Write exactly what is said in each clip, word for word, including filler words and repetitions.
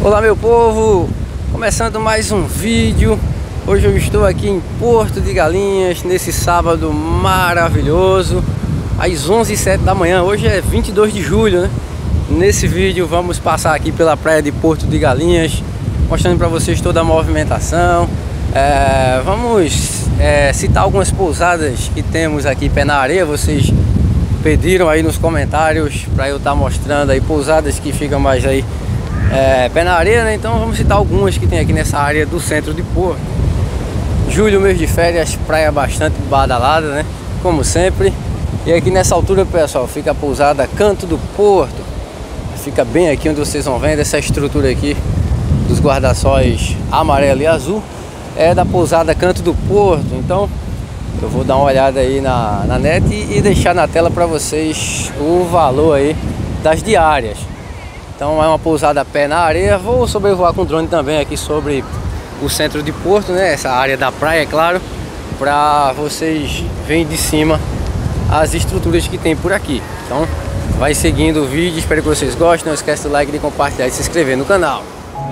Olá meu povo, começando mais um vídeo. Hoje eu estou aqui em Porto de Galinhas, nesse sábado maravilhoso, às onze e sete da manhã. Hoje é vinte e dois de julho, né? Nesse vídeo vamos passar aqui pela praia de Porto de Galinhas, mostrando para vocês toda a movimentação. é, Vamos é, citar algumas pousadas que temos aqui pé na areia. Vocês pediram aí nos comentários para eu estar mostrando aí pousadas que ficam mais aí É, pé na areia, né? Então vamos citar algumas que tem aqui nessa área do centro de Porto. Julho, mês de férias, praia bastante badalada, né? Como sempre. E aqui nessa altura, pessoal, fica a pousada Canto do Porto. Fica bem aqui onde vocês vão vendo essa estrutura aqui dos guarda-sóis amarelo e azul. É da pousada Canto do Porto. Então eu vou dar uma olhada aí na, na net e, e deixar na tela para vocês o valor aí das diárias. Então é uma pousada a pé na areia. Vou sobrevoar com drone também aqui sobre o centro de Porto, né? Essa área da praia, é claro, para vocês verem de cima as estruturas que tem por aqui. Então vai seguindo o vídeo, espero que vocês gostem. Não esquece do like, de compartilhar e se inscrever no canal.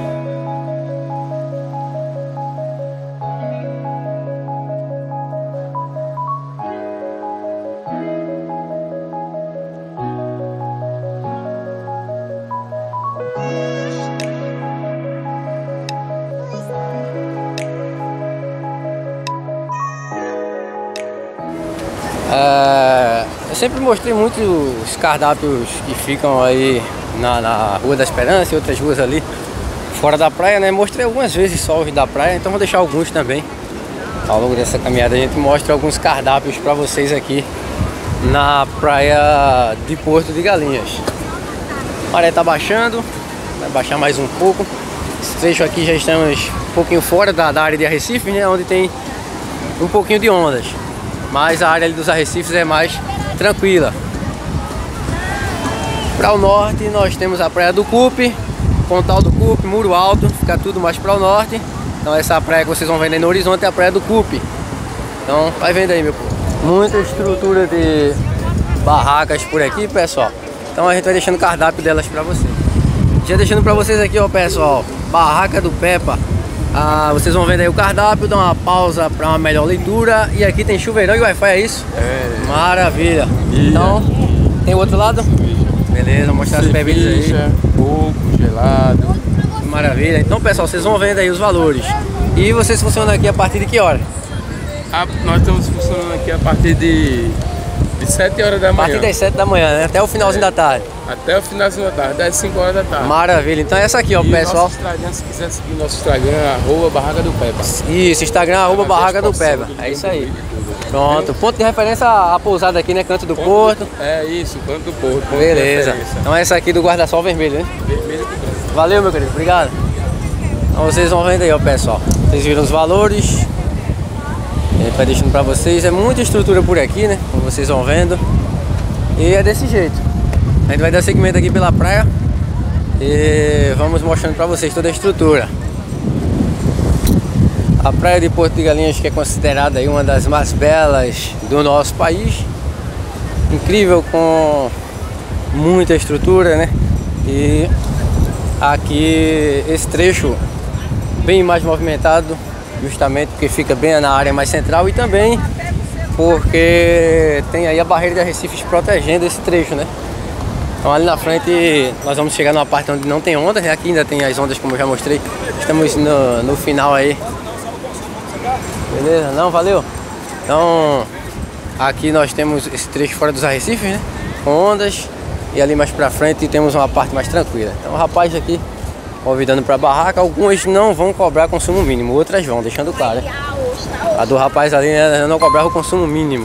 É, eu sempre mostrei muito os cardápios que ficam aí na, na Rua da Esperança e outras ruas ali fora da praia, né? Mostrei algumas vezes só os da praia, então vou deixar alguns também. Ao longo dessa caminhada a gente mostra alguns cardápios para vocês aqui na praia de Porto de Galinhas. A maré tá baixando, vai baixar mais um pouco. Esse trecho aqui já estamos um pouquinho fora da, da área de arrecifes, né? Onde tem um pouquinho de ondas. Mas a área ali dos arrecifes é mais tranquila. Para o norte nós temos a praia do Cupe, Pontal do Cupe, Muro Alto, fica tudo mais para o norte. Então essa praia que vocês vão ver aí no horizonte é a praia do Cupe. Então vai vendo aí, meu povo. Muita estrutura de barracas por aqui, pessoal. Então a gente vai deixando o cardápio delas para vocês. Já deixando para vocês aqui, ó, pessoal, barraca do Peppa. Ah, vocês vão vendo aí o cardápio, dá uma pausa para uma melhor leitura. E aqui tem chuveirão e Wi-Fi, é isso? É. Maravilha. E então, tem o outro lado? Beleza, vou mostrar as bebidas aí. Pouco, gelado. Maravilha. Então, pessoal, vocês vão vendo aí os valores. E vocês funcionam aqui a partir de que hora? Ah, nós estamos funcionando aqui a partir de, de sete horas da manhã. A partir das sete da manhã, né? Até o finalzinho é. da tarde. Até o finalzinho da tarde, das cinco horas da tarde. Maravilha, então essa aqui, ó, e pessoal. Nosso Instagram, se quiser seguir nosso Instagram, arroba Barraca do Peppa. Isso, Instagram, arroba Barraca do Peppa. É isso aí. Pronto, ponto de referência a pousada aqui, né? Canto do ponto Porto. Do, é isso, Canto do Porto. Beleza. Então essa aqui do guarda-sol vermelho, né? Vermelho e branco. Valeu, meu querido, obrigado. Então vocês vão vendo aí, ó, pessoal. Vocês viram os valores. A gente vai deixando pra vocês. É muita estrutura por aqui, né? Como vocês vão vendo. E é desse jeito. A gente vai dar segmento aqui pela praia e vamos mostrando para vocês toda a estrutura. A praia de Porto de Galinhas, que é considerada aí uma das mais belas do nosso país. Incrível, com muita estrutura, né? E aqui esse trecho bem mais movimentado, justamente porque fica bem na área mais central e também porque tem aí a barreira de arrecifes protegendo esse trecho, né? Então ali na frente nós vamos chegar numa parte onde não tem ondas, né? Aqui ainda tem as ondas, como eu já mostrei. Estamos no, no final aí. Beleza? Não, valeu? Então aqui nós temos esse trecho fora dos arrecifes, né? Com ondas. E ali mais pra frente temos uma parte mais tranquila. Então o rapaz aqui convidando pra barraca. Algumas não vão cobrar consumo mínimo, outras vão, deixando claro, né? A do rapaz ali, né, não cobrava o consumo mínimo.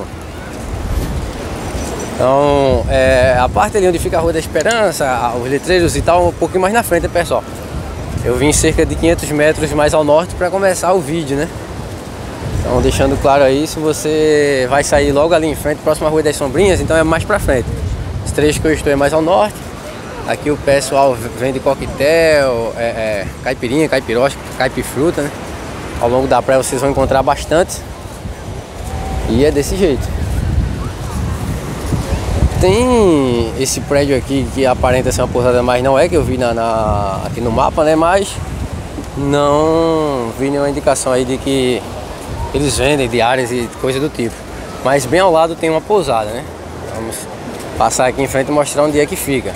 Então, é, a parte ali onde fica a Rua da Esperança, os letreiros e tal, um pouquinho mais na frente, pessoal. Eu vim cerca de quinhentos metros mais ao norte para começar o vídeo, né? Então, deixando claro aí, se você vai sair logo ali em frente, próximo à Rua das Sombrinhas, então é mais pra frente. Os trechos que eu estou é mais ao norte. Aqui o pessoal vende coquetel, é, é, caipirinha, caipirosca, caipifruta, né? Ao longo da praia vocês vão encontrar bastante. E é desse jeito. tem esse prédio aqui que aparenta ser uma pousada, mas não é, que eu vi na, na, aqui no mapa, né? Mas não vi nenhuma indicação aí de que eles vendem diárias e coisa do tipo. Mas bem ao lado tem uma pousada, né? Vamos passar aqui em frente e mostrar onde é que fica.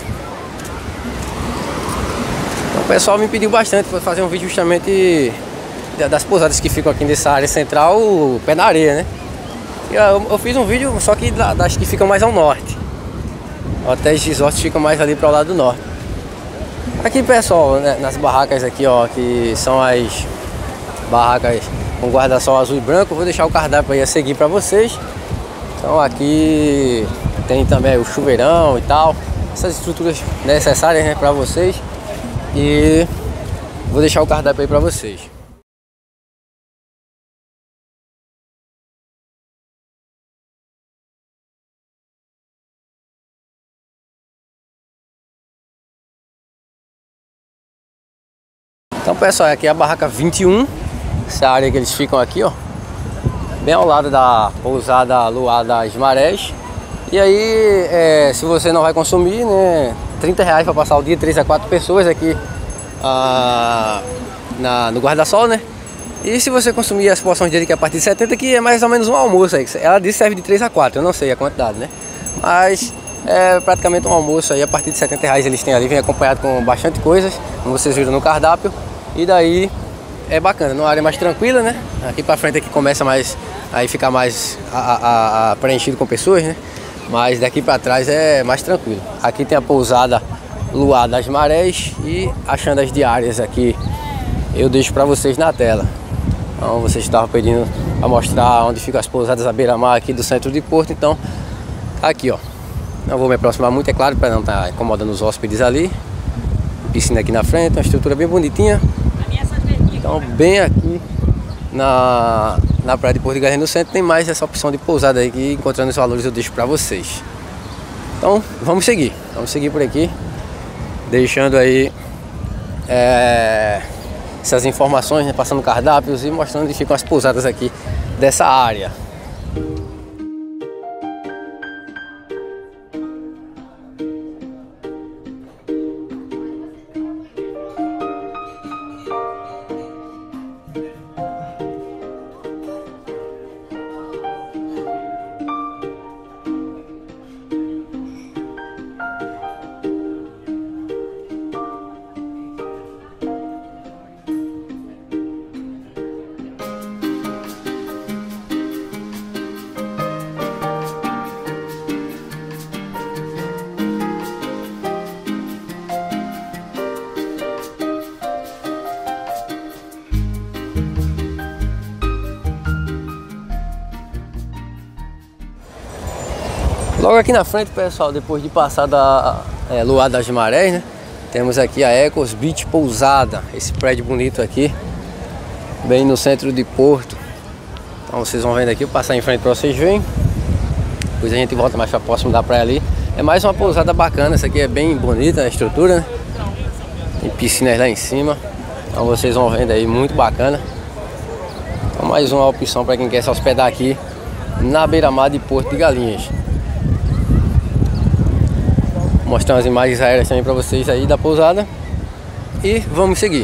Então, o pessoal me pediu bastante para fazer um vídeo justamente das pousadas que ficam aqui nessa área central, pé na areia, né? Eu, eu fiz um vídeo só que das que ficam mais ao norte. Hotéis resorts ficam mais ali para o lado do norte. Aqui, pessoal, né, nas barracas aqui, ó, que são as barracas com guarda-sol azul e branco, vou deixar o cardápio aí a seguir para vocês. Então aqui tem também o chuveirão e tal, essas estruturas necessárias, né, para vocês. E vou deixar o cardápio aí para vocês. Então, pessoal, aqui é a barraca vinte e um, essa área que eles ficam aqui, ó, bem ao lado da pousada Luar das Marés. E aí, é, se você não vai consumir, né, trinta reais para passar o dia, três a quatro pessoas aqui ah, na, no guarda-sol, né? E se você consumir as porções dele, que é a partir de setenta, que é mais ou menos um almoço aí. Ela diz que serve de três a quatro, eu não sei a quantidade, né? Mas é praticamente um almoço aí, a partir de setenta reais eles têm ali, vem acompanhado com bastante coisas, como vocês viram no cardápio. E daí é bacana, numa área mais tranquila, né? Aqui pra frente aqui começa mais, aí fica mais a, a, a preenchido com pessoas, né? Mas daqui pra trás é mais tranquilo. Aqui tem a pousada Luar das Marés e achando as diárias aqui eu deixo pra vocês na tela. Então vocês estavam pedindo pra mostrar onde ficam as pousadas à beira-mar aqui do centro de Porto, então tá aqui, ó. Não vou me aproximar muito, é claro, para não estar tá incomodando os hóspedes ali. Piscina aqui na frente, uma estrutura bem bonitinha. Então bem aqui na, na praia de Porto de Galinhas no centro tem mais essa opção de pousada aí, que encontrando os valores eu deixo para vocês. Então vamos seguir, vamos seguir por aqui, deixando aí é, essas informações, né, passando cardápios e mostrando onde ficam as pousadas aqui dessa área. Logo aqui na frente, pessoal, depois de passar da é, Luar das Marés, né, temos aqui a Ecos Beach Pousada, esse prédio bonito aqui, bem no centro de Porto. Então vocês vão vendo aqui, eu passar em frente para vocês verem. Depois a gente volta mais para próximo da praia ali. É mais uma pousada bacana, essa aqui é bem bonita a estrutura, né? Tem piscinas lá em cima. Então vocês vão vendo aí, muito bacana. Então mais uma opção para quem quer se hospedar aqui na beira-mar de Porto de Galinhas. Vou mostrar umas imagens aéreas também para vocês aí da pousada. E vamos seguir.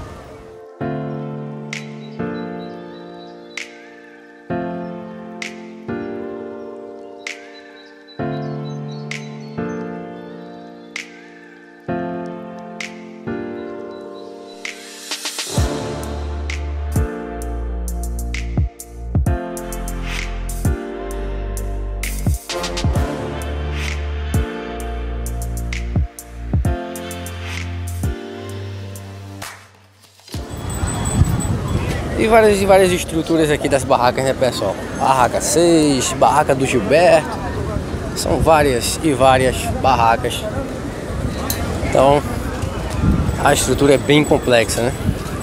E várias e várias estruturas aqui das barracas, né, pessoal? Barraca seis, barraca do Gilberto. São várias e várias barracas. Então a estrutura é bem complexa, né?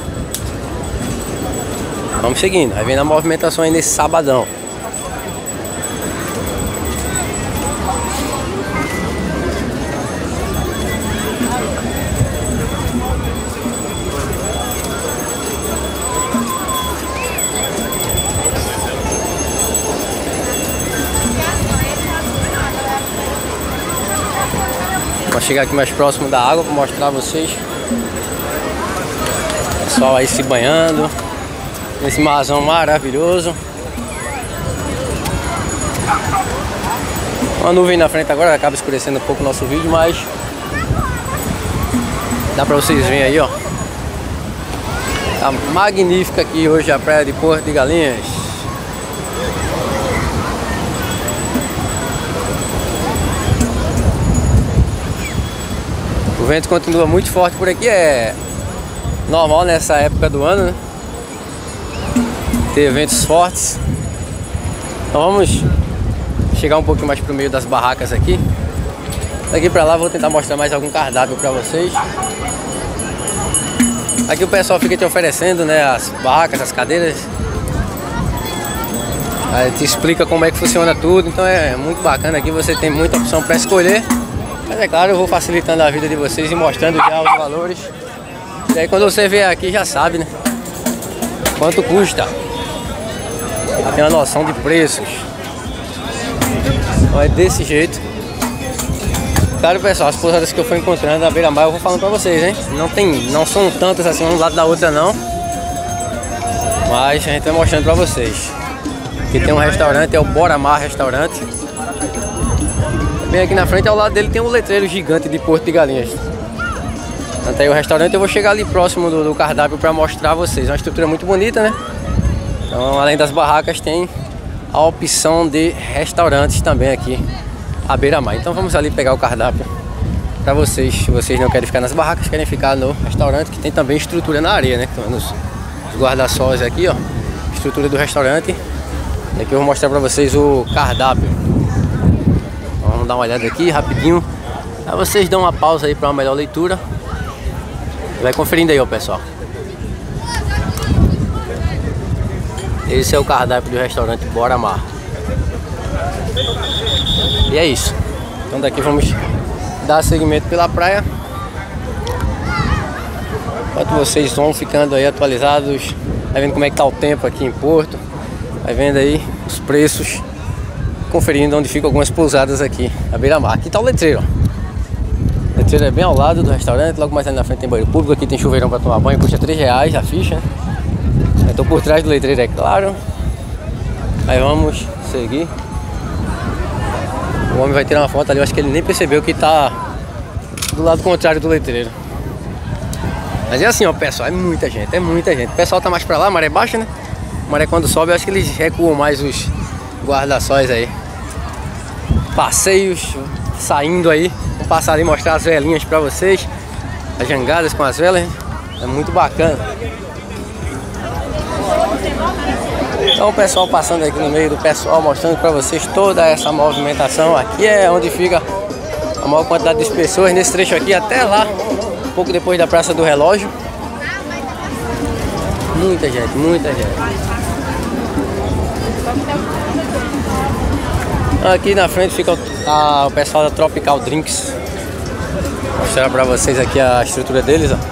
Vamos seguindo, vai vendo a movimentação aí nesse sabadão. Vamos chegar aqui mais próximo da água para mostrar a vocês. Pessoal aí se banhando nesse marzão maravilhoso. Uma nuvem na frente agora, acaba escurecendo um pouco o nosso vídeo, mas dá pra vocês verem aí, ó. Tá magnífica aqui hoje a praia de Porto de Galinhas. O vento continua muito forte por aqui, é normal nessa época do ano, né? Ter ventos fortes. Então vamos chegar um pouquinho mais pro meio das barracas aqui. Daqui pra lá vou tentar mostrar mais algum cardápio pra vocês. Aqui o pessoal fica te oferecendo, né, as barracas, as cadeiras. Aí te explica como é que funciona tudo. Então é muito bacana aqui, você tem muita opção pra escolher. Mas é claro, eu vou facilitando a vida de vocês e mostrando já os valores. E aí quando você vier aqui já sabe, né, quanto custa. Já tem uma noção de preços. Então é desse jeito. Claro, pessoal, as pousadas que eu fui encontrando na beira-mar eu vou falando pra vocês, hein. Não tem, não são tantas assim um do lado da outra não. Mas a gente vai mostrando pra vocês. Aqui tem um restaurante, é o Bora Mar Restaurante. Bem aqui na frente, ao lado dele tem um letreiro gigante de Porto de Galinhas. Até aí o restaurante, eu vou chegar ali próximo do, do cardápio para mostrar a vocês. É uma estrutura muito bonita, né? Então, além das barracas, tem a opção de restaurantes também aqui à beira-mar. Então vamos ali pegar o cardápio para vocês. Se vocês não querem ficar nas barracas, querem ficar no restaurante, que tem também estrutura na areia, né? Então, nos guarda-sóis aqui, ó, estrutura do restaurante. E aqui eu vou mostrar para vocês o cardápio. Vamos dar uma olhada aqui rapidinho. Aí vocês dão uma pausa aí para uma melhor leitura. Vai conferindo aí, ó, pessoal. Esse é o cardápio do restaurante Bora Mar. E é isso. Então daqui vamos dar seguimento pela praia. Enquanto vocês vão ficando aí atualizados, vai vendo como é que tá o tempo aqui em Porto. Vai vendo aí os preços, conferindo onde ficam algumas pousadas aqui na beira-mar. Aqui tá o letreiro, ó. O letreiro é bem ao lado do restaurante. Logo mais ali na frente tem banheiro público. Aqui tem chuveirão para tomar banho, custa três reais a ficha. Eu tô por trás do letreiro, é claro. Aí vamos seguir. O homem vai tirar uma foto ali. Eu acho que ele nem percebeu que tá do lado contrário do letreiro. Mas é assim, ó, pessoal, é muita gente, é muita gente. O pessoal tá mais pra lá, maré baixa, né? Maré quando sobe, eu acho que eles recuam mais os guarda-sóis aí. Passeios saindo aí. Vou passar ali e mostrar as velinhas pra vocês. As jangadas com as velas. É muito bacana. Então o pessoal passando aqui no meio do pessoal, mostrando pra vocês toda essa movimentação. Aqui é onde fica a maior quantidade de pessoas. Nesse trecho aqui até lá, um pouco depois da Praça do Relógio. Muita gente, muita gente. Aqui na frente fica a, o pessoal da Tropical Drinks. Vou mostrar pra vocês aqui a estrutura deles, ó.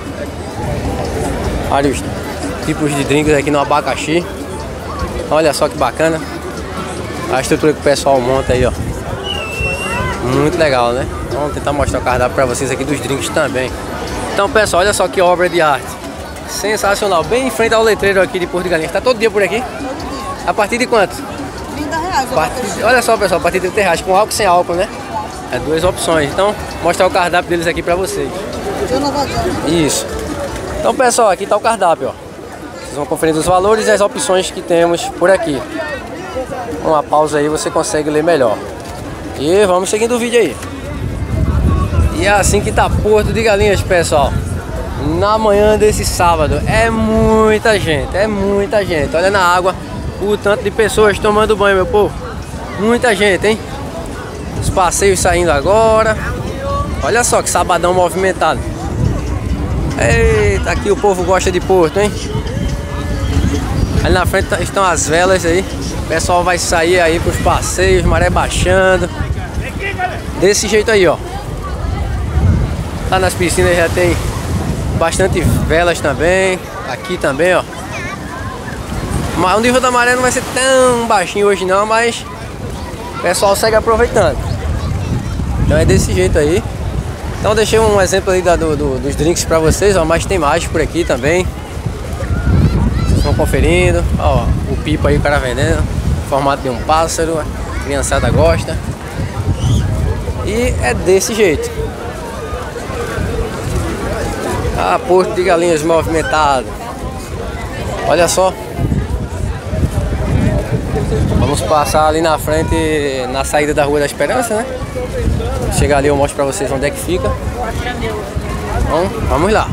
Vários tipos de drinks aqui no abacaxi. Olha só que bacana a estrutura que o pessoal monta aí, ó. Muito legal, né? Então, vamos tentar mostrar o cardápio pra vocês aqui dos drinks também. Então, pessoal, olha só que obra de arte sensacional, bem em frente ao letreiro aqui de Porto de Galinhas. Tá todo dia por aqui? A partir de quanto? trinta reais. Partir, olha só, pessoal, a partir de trinta reais, com álcool e sem álcool, né? É duas opções. Então, vou mostrar o cardápio deles aqui pra vocês. Isso. Então, pessoal, aqui tá o cardápio, ó. Vocês vão conferindo os valores e as opções que temos por aqui. Uma pausa aí, você consegue ler melhor. E vamos seguindo o vídeo aí. E é assim que tá Porto de Galinhas, pessoal. Na manhã desse sábado. É muita gente, é muita gente. Olha na água o tanto de pessoas tomando banho, meu povo. Muita gente, hein? Os passeios saindo agora. Olha só que sabadão movimentado. Eita, aqui o povo gosta de Porto, hein? Ali na frente estão as velas aí. O pessoal vai sair aí pros passeios, maré baixando. Desse jeito aí, ó. Lá nas piscinas já tem bastante velas também. Aqui também, ó. Mas o nível da maré não vai ser tão baixinho hoje não, mas o pessoal segue aproveitando. Então é desse jeito aí. Então deixei um exemplo aí da, do, do, dos drinks pra vocês, ó, mas tem mais por aqui também. Vocês estão conferindo, ó, o pipa aí o cara vendendo, formato de um pássaro, a criançada gosta. E é desse jeito. Ah, Porto de Galinhas movimentado. Olha só. Vamos passar ali na frente, na saída da Rua da Esperança, né? Chegar ali eu mostro pra vocês onde é que fica. Então, vamos lá.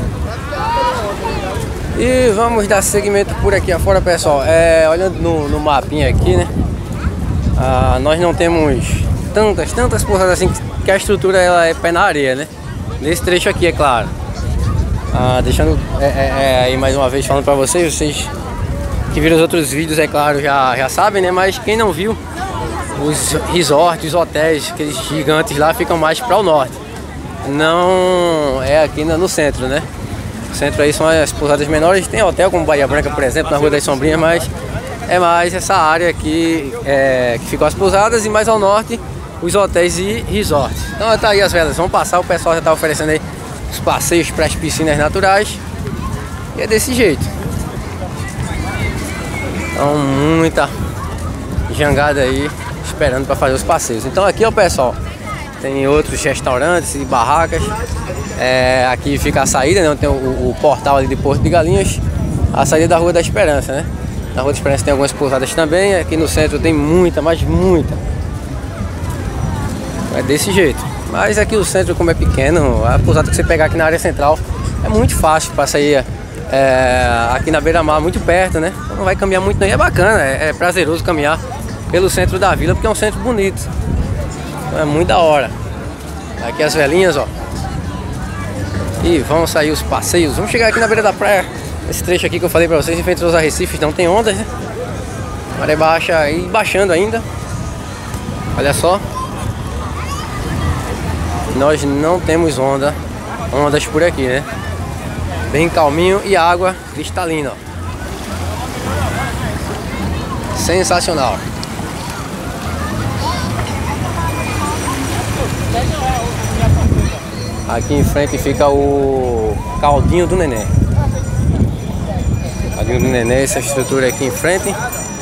E vamos dar seguimento por aqui afora, pessoal. É, olhando no, no mapinha aqui, né? Ah, nós não temos tantas, tantas pousadas assim, que a estrutura ela é pé na areia, né? Nesse trecho aqui, é claro. Ah, deixando é, é, é, aí mais uma vez falando pra vocês, vocês que viram os outros vídeos, é claro, já, já sabem, né? Mas quem não viu, os resorts, os hotéis, aqueles gigantes lá ficam mais para o norte. Não é aqui no centro, né? O centro aí são as pousadas menores. Tem hotel como Bahia Branca, por exemplo, na Rua das Sombrinhas, mas é mais essa área aqui é, que ficam as pousadas, e mais ao norte os hotéis e resorts. Então tá aí as velas, vamos passar, o pessoal já tá oferecendo aí os passeios para as piscinas naturais. E é desse jeito. Então muita jangada aí esperando para fazer os passeios. Então aqui, ó, pessoal, tem outros restaurantes e barracas. É, aqui fica a saída, né? Tem o, o portal ali de Porto de Galinhas, a saída da Rua da Esperança, né? Na Rua da Esperança tem algumas pousadas também. Aqui no centro tem muita, mas muita. É desse jeito. Mas aqui o centro, como é pequeno, a pousada que você pegar aqui na área central é muito fácil para sair é, aqui na beira-mar, muito perto, né? Não vai caminhar muito não. E é bacana, é, é prazeroso caminhar pelo centro da vila, porque é um centro bonito. Então é muito da hora. Aqui as velinhas, ó. E vão sair os passeios. Vamos chegar aqui na beira da praia. Esse trecho aqui que eu falei pra vocês, em frente aos arrecifes, não tem ondas, né? Maré baixa e baixando ainda. Olha só. Nós não temos onda, ondas por aqui, né? Bem calminho e água cristalina, ó. Sensacional. Aqui em frente fica o Caldinho do Neném. Caldinho do Neném, essa estrutura aqui em frente.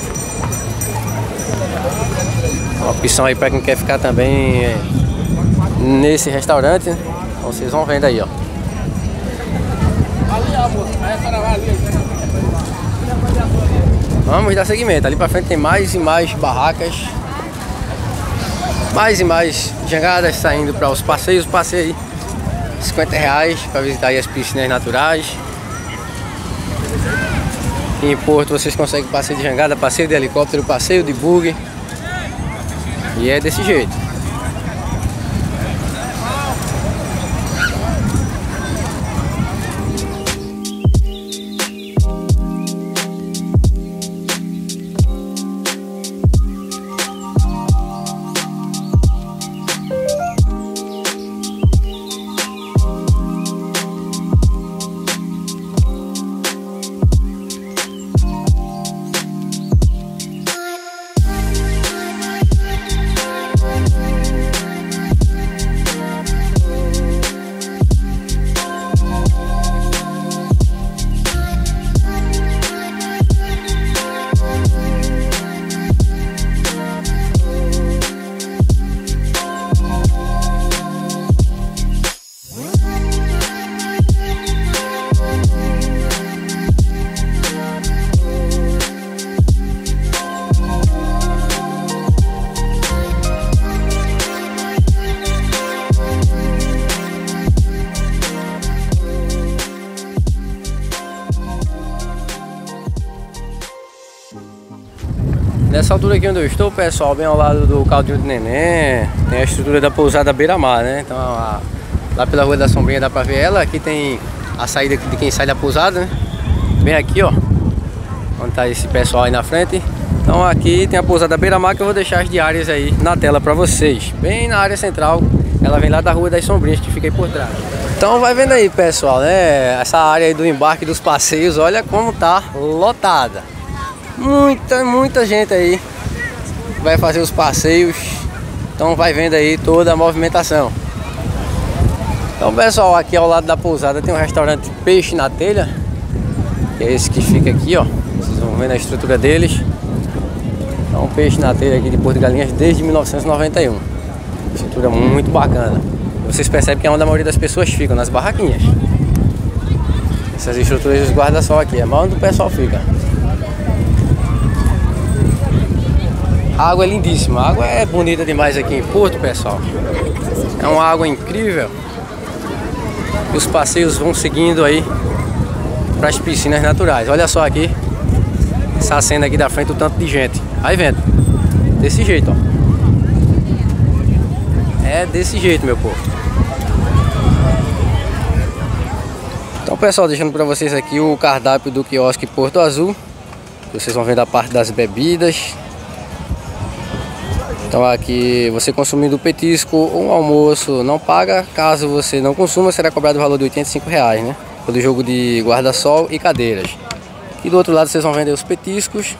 Uma opção aí para quem quer ficar também nesse restaurante, né? Então vocês vão vendo aí, ó. Vamos dar seguimento. Ali pra frente tem mais e mais barracas, mais e mais jangadas saindo para os passeios. Passeio aí cinquenta reais para visitar aí as piscinas naturais. E em Porto vocês conseguem passeio de jangada, passeio de helicóptero, passeio de buggy. E é desse jeito. Nessa altura aqui onde eu estou, pessoal, bem ao lado do Caldinho do Neném, tem a estrutura da pousada beira-mar, né? Então a, lá pela Rua da Sombrinha dá pra ver ela. Aqui tem a saída de quem sai da pousada, né? Bem aqui, ó, onde tá esse pessoal aí na frente. Então aqui tem a pousada beira-mar, que eu vou deixar as diárias aí na tela pra vocês. Bem na área central, ela vem lá da Rua das Sombrinhas, que fica aí por trás. Então vai vendo aí, pessoal, né? Essa área aí do embarque dos passeios, olha como tá lotada. Muita, muita gente aí vai fazer os passeios. Então vai vendo aí toda a movimentação. Então pessoal, aqui ao lado da pousada tem um restaurante Peixe na Telha, que é esse que fica aqui, ó. Vocês vão ver na estrutura deles. Então Peixe na Telha aqui de Porto de Galinhas desde mil novecentos e noventa e um. Estrutura muito bacana. Vocês percebem que é onde a maioria das pessoas ficam, nas barraquinhas. Essas estruturas dos guarda-sol aqui, é mais onde o pessoal fica. A água é lindíssima, a água é bonita demais aqui em Porto, pessoal. É uma água incrível. E os passeios vão seguindo aí para as piscinas naturais. Olha só aqui, essa cena aqui da frente, o tanto de gente. Aí, vento. Desse jeito, ó. É desse jeito, meu povo. Então, pessoal, deixando para vocês aqui o cardápio do quiosque Porto Azul. Vocês vão ver da parte das bebidas. Então aqui você consumindo o petisco ou um almoço não paga. Caso você não consuma, será cobrado o valor de oitenta e cinco reais, né? Pelo jogo de guarda-sol e cadeiras. E do outro lado vocês vão vender os petiscos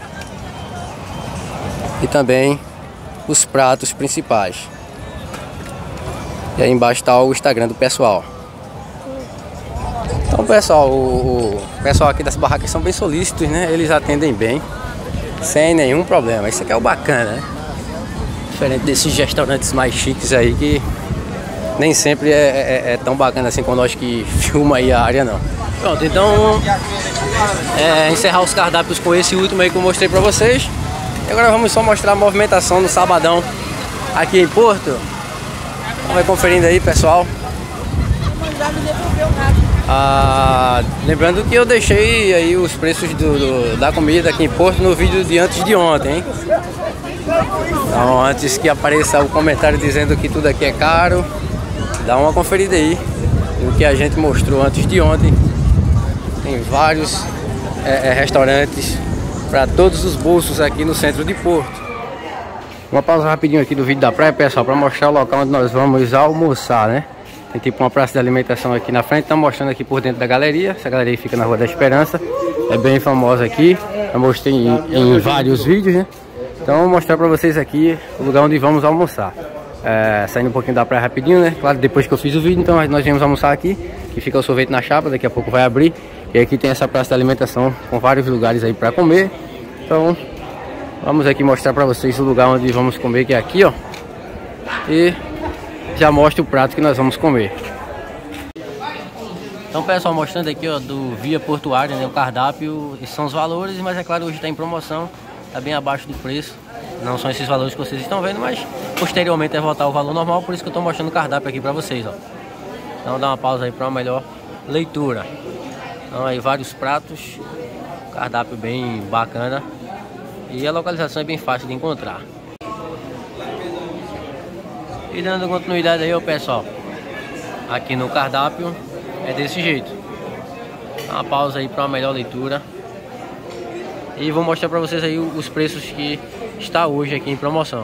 e também os pratos principais. E aí embaixo está o Instagram do pessoal. Então pessoal, o, o pessoal aqui das barracas são bem solícitos, né? Eles atendem bem, sem nenhum problema. Isso aqui é o bacana, né? Diferente desses restaurantes mais chiques aí, que nem sempre é, é, é tão bacana assim com nós que filma aí a área, não. Pronto, então é, encerrar os cardápios com esse último aí que eu mostrei pra vocês. E agora vamos só mostrar a movimentação no sabadão aqui em Porto. Então vai conferindo aí, pessoal. Ah, lembrando que eu deixei aí os preços do, do, da comida aqui em Porto no vídeo de antes de ontem, hein? Então, antes que apareça o comentário dizendo que tudo aqui é caro, dá uma conferida aí no que a gente mostrou antes de ontem. Tem vários é, é, restaurantes para todos os bolsos aqui no centro de Porto. Uma pausa rapidinho aqui do vídeo da praia, pessoal, para mostrar o local onde nós vamos almoçar, né? Tem tipo uma praça de alimentação aqui na frente, estamos mostrando aqui por dentro da galeria. Essa galeria fica na Rua da Esperança, é bem famosa aqui, eu mostrei em, em vários vídeos, né? Então vou mostrar para vocês aqui o lugar onde vamos almoçar. É, saindo um pouquinho da praia rapidinho, né? Claro, depois que eu fiz o vídeo, então nós viemos almoçar aqui, que fica o sorvete na chapa, daqui a pouco vai abrir. E aqui tem essa praça de alimentação com vários lugares aí para comer. Então vamos aqui mostrar para vocês o lugar onde vamos comer, que é aqui, ó. E já mostro o prato que nós vamos comer. Então pessoal, mostrando aqui, ó, do Via Portuária, né, o cardápio, esses são os valores, mas é claro, hoje está em promoção, está bem abaixo do preço. Não são esses valores que vocês estão vendo, mas posteriormente é voltar ao valor normal, por isso que eu estou mostrando o cardápio aqui para vocês, ó. Então dá uma pausa aí para uma melhor leitura. Então aí vários pratos, cardápio bem bacana e a localização é bem fácil de encontrar. E dando continuidade aí, ó, pessoal, aqui no cardápio é desse jeito. Dá uma pausa aí para uma melhor leitura. E vou mostrar para vocês aí os preços que está hoje aqui em promoção.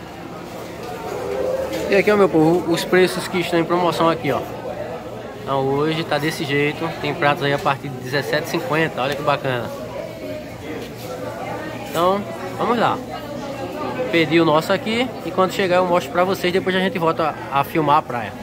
E aqui, ó, meu povo, os preços que estão em promoção aqui, ó. Então hoje está desse jeito. Tem pratos aí a partir de dezessete reais e cinquenta centavos. Olha que bacana. Então, vamos lá. Pedi o nosso aqui e quando chegar eu mostro para vocês. Depois a gente volta a, a filmar a praia.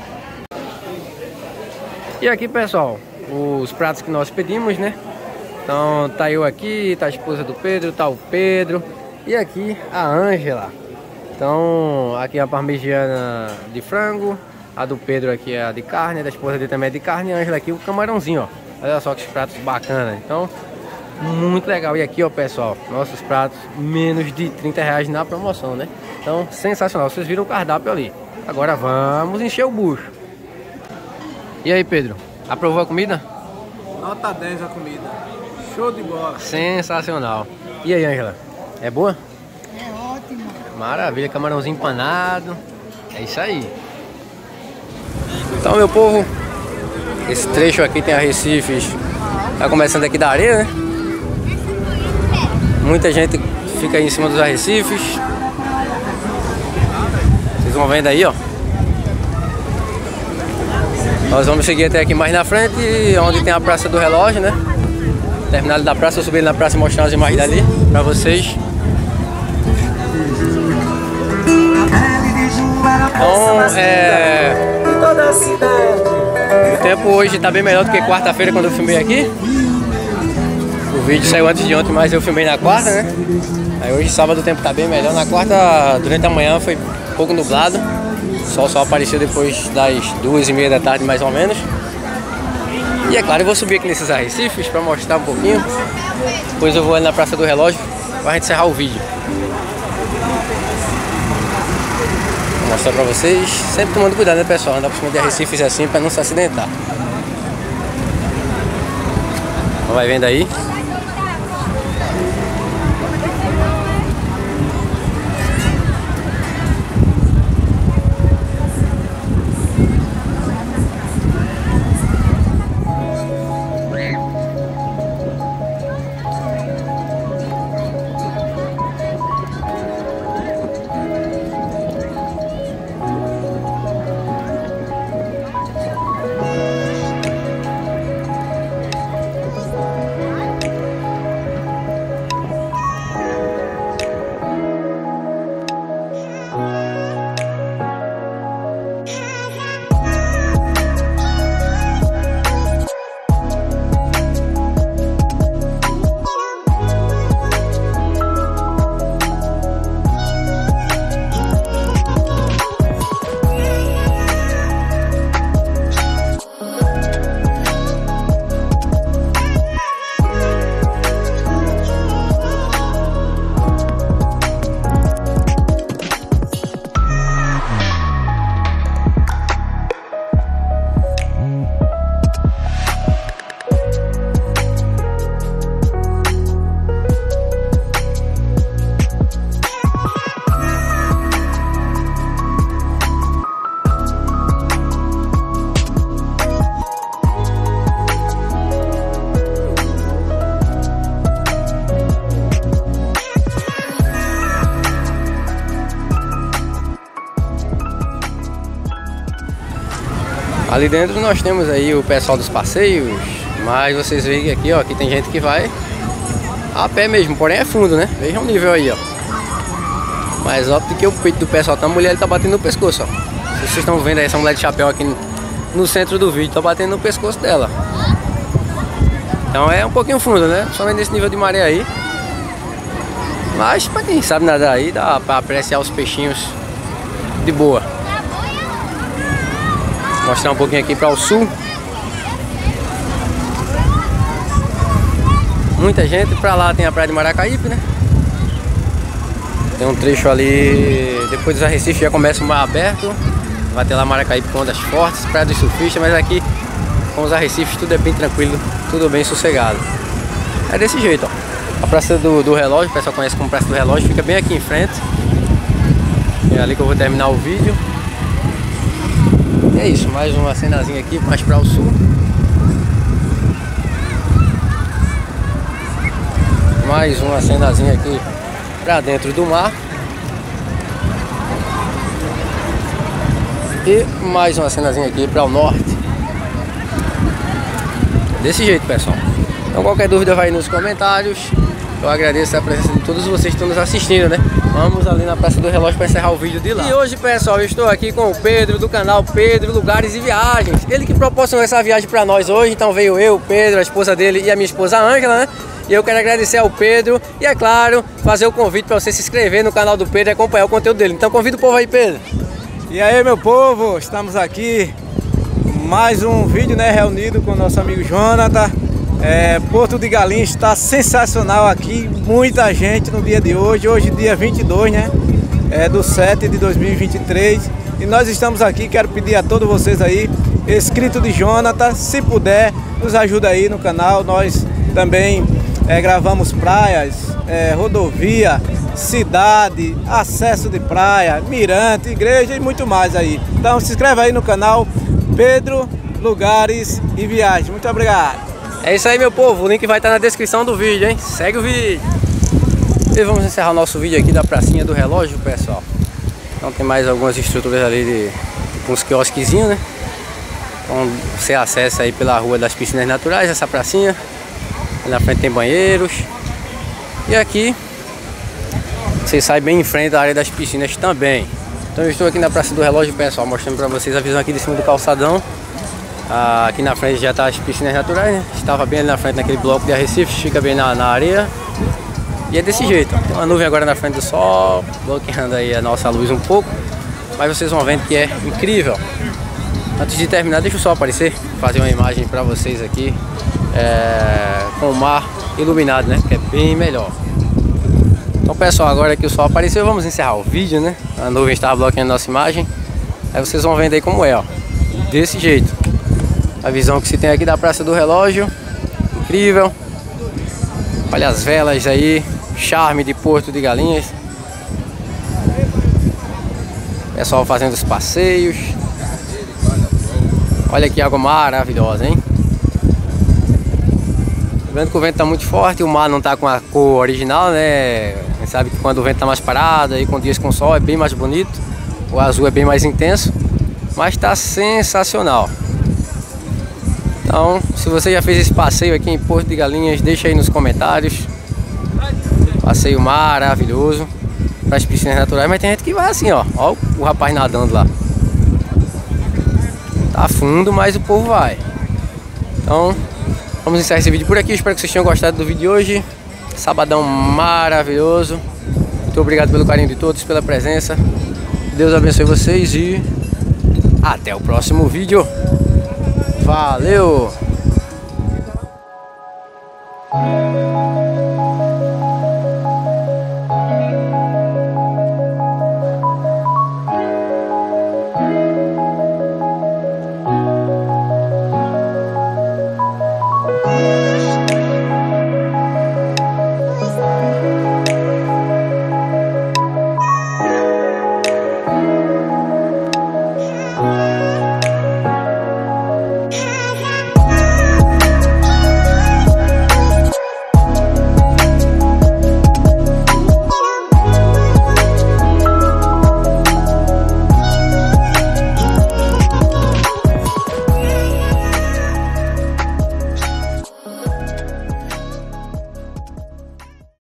E aqui, pessoal, os pratos que nós pedimos, né? Então tá eu aqui, tá a esposa do Pedro, tá o Pedro e aqui a Ângela. Então aqui a parmegiana de frango, a do Pedro aqui é a de carne, a da esposa dele também é de carne, e a Ângela aqui o camarãozinho, ó. Olha só que pratos bacanas. Então muito legal. E aqui, ó, pessoal, nossos pratos menos de trinta reais na promoção, né? Então sensacional. Vocês viram o cardápio ali. Agora vamos encher o bucho. E aí, Pedro, aprovou a comida? Nota dez a comida. Show de bola. Sensacional. E aí, Ângela? É boa? É ótimo. Maravilha, camarãozinho empanado. É isso aí. Então, meu povo, esse trecho aqui tem arrecifes. Tá começando aqui da areia, né? Muita gente fica aí em cima dos arrecifes. Vocês vão vendo aí, ó. Nós vamos seguir até aqui mais na frente, onde tem a Praça do Relógio, né? Terminado da praça, eu subi na praça e mostrar as imagens dali pra vocês. Então, é... O tempo hoje tá bem melhor do que quarta-feira quando eu filmei aqui. O vídeo saiu antes de ontem, mas eu filmei na quarta, né? Aí hoje, sábado, o tempo tá bem melhor. Na quarta, durante a manhã, foi um pouco nublado. O sol só apareceu depois das duas e meia da tarde, mais ou menos. E é claro, eu vou subir aqui nesses arrecifes pra mostrar um pouquinho. Depois eu vou ali na Praça do Relógio pra gente encerrar o vídeo. Vou mostrar pra vocês. Sempre tomando cuidado, né, pessoal? Andar por cima de arrecifes assim pra não se acidentar. Então vai vendo aí. Ali dentro nós temos aí o pessoal dos passeios, mas vocês veem que aqui, ó, aqui tem gente que vai a pé mesmo, porém é fundo, né? Vejam o nível aí, ó. Mais alto do que o peito do pessoal. Então a mulher ele tá batendo no pescoço, ó. Vocês estão vendo aí essa mulher de chapéu aqui no centro do vídeo, tá batendo no pescoço dela. Então é um pouquinho fundo, né? Somente nesse nível de maré aí. Mas pra quem sabe nadar aí, dá pra apreciar os peixinhos de boa. Vou mostrar um pouquinho aqui para o sul. Muita gente. Para lá tem a praia de Maracaípe, né? Tem um trecho ali. Depois dos arrecifes já começa o mar aberto. Vai ter lá Maracaípe com ondas fortes, praia dos surfistas. Mas aqui com os arrecifes tudo é bem tranquilo, tudo bem sossegado. É desse jeito, ó. A Praça do, do Relógio, o pessoal conhece como Praça do Relógio, fica bem aqui em frente. É ali que eu vou terminar o vídeo. E é isso, mais uma cenazinha aqui, mais para o sul. Mais uma cenazinha aqui para dentro do mar. E mais uma cenazinha aqui para o norte. Desse jeito, pessoal. Então qualquer dúvida vai aí nos comentários. Eu agradeço a presença de todos vocês que estão nos assistindo, né? Vamos ali na Praça do Relógio para encerrar o vídeo de lá. E hoje, pessoal, eu estou aqui com o Pedro do canal Pedro Lugares e Viagens. Ele que proporcionou essa viagem para nós hoje. Então veio eu, o Pedro, a esposa dele e a minha esposa Ângela, né? E eu quero agradecer ao Pedro e, é claro, fazer o convite para você se inscrever no canal do Pedro e acompanhar o conteúdo dele. Então convido o povo aí, Pedro. E aí, meu povo, estamos aqui mais um vídeo, né, reunido com o nosso amigo Jonathan. É, Porto de Galinhas está sensacional aqui, muita gente no dia de hoje, hoje dia vinte e dois, né, é, do sete de dois mil e vinte e três, e nós estamos aqui, quero pedir a todos vocês aí, inscrito de Jonathan, se puder, nos ajuda aí no canal. Nós também é, gravamos praias, é, rodovia, cidade, acesso de praia, mirante, igreja e muito mais aí. Então se inscreve aí no canal Pedro Lugares e Viagens. Muito obrigado. É isso aí, meu povo, o link vai estar na descrição do vídeo, hein? Segue o vídeo. E vamos encerrar o nosso vídeo aqui da pracinha do relógio, pessoal. Então tem mais algumas estruturas ali de com uns quiosquezinhos, né? Então você acessa aí pela rua das piscinas naturais, essa pracinha. Ali na frente tem banheiros. E aqui você sai bem em frente da área das piscinas também. Então eu estou aqui na Praça do Relógio, pessoal, mostrando para vocês a visão aqui de cima do calçadão. Ah, aqui na frente já tá as piscinas naturais, né? Estava bem ali na frente naquele bloco de arrecife, fica bem na, na areia. E é desse jeito, ó. Tem uma nuvem agora na frente do sol, bloqueando aí a nossa luz um pouco. Mas vocês vão vendo que é incrível. Antes de terminar, deixa o sol aparecer, fazer uma imagem para vocês aqui é, com o mar iluminado, né? Que é bem melhor. Então pessoal, agora que o sol apareceu, vamos encerrar o vídeo, né? A nuvem estava bloqueando a nossa imagem. Aí vocês vão vendo aí como é, ó. Desse jeito. A visão que se tem aqui da Praça do Relógio. Incrível. Olha as velas aí. Charme de Porto de Galinhas. Pessoal fazendo os passeios. Olha que água maravilhosa, hein? Vendo que o vento está muito forte, o mar não está com a cor original, né? A gente sabe que quando o vento está mais parado, aí com dias com sol é bem mais bonito. O azul é bem mais intenso, mas está sensacional. Então, se você já fez esse passeio aqui em Porto de Galinhas, deixa aí nos comentários. Passeio maravilhoso para as piscinas naturais, mas tem gente que vai assim, ó. Ó o rapaz nadando lá. Tá fundo, mas o povo vai. Então, vamos encerrar esse vídeo por aqui. Espero que vocês tenham gostado do vídeo de hoje. Sabadão maravilhoso. Muito obrigado pelo carinho de todos, pela presença. Deus abençoe vocês e até o próximo vídeo. Valeu!